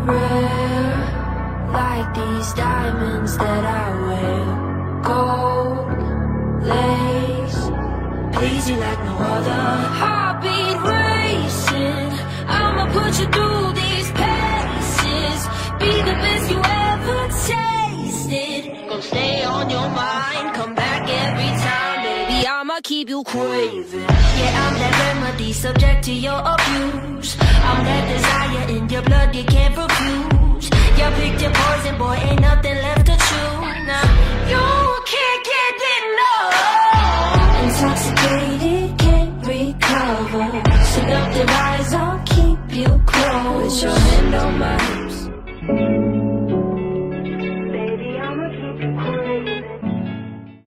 Rare, like these diamonds that I wear. Gold lace, please you like no other. Heartbeat racing, I'ma put you through these paces. Be the best you ever tasted. Gonna stay on your mind, come back every time, baby. I'ma keep you craving. Yeah, I'm that remedy, subject to your abuse. I'm that desire in your blood you can't refuse. You picked your poison, boy, ain't nothing left to choose. Now you can't get